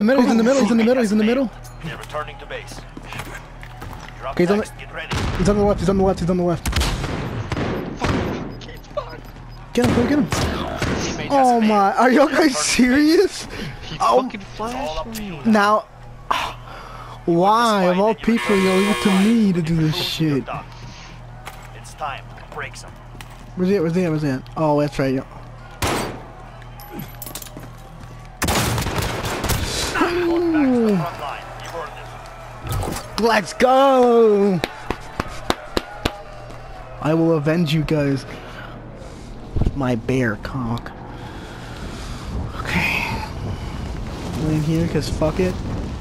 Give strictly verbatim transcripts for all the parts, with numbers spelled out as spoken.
middle, he's in the middle, he's in the middle, he's in the middle. They're returning to base. You're up Okay, he's on the, next. Get ready. he's on the left, he's on the left, he's on the left. Get him, go get him. Oh my, are you guys serious? He Oh. fucking flashed me. Now, why, of all people, you leave it to me to do this shit? It's time. Break some. Where's he at, where's he at, where's he at? Oh, that's right, yeah. Going back to the front line. You've earned it. Let's go! I will avenge you guys. My bear cock. Okay. In here, cause fuck it.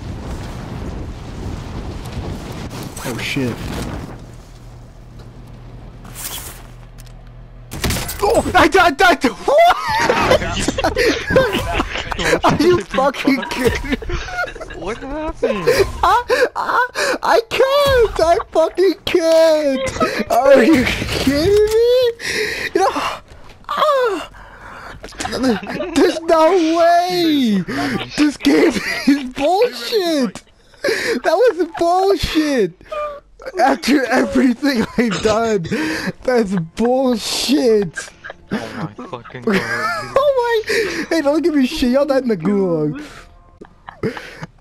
Oh shit. Oh! I died! I died! What? Are you fucking kidding? What happened? I, I, I can't! I fucking can't! Are you kidding me? You know, ah, there's no way! This game is bullshit! That was bullshit! After everything I've done, that's bullshit! Oh my fucking god. Oh my! Hey, don't give me shit. Y'all died in the gulag.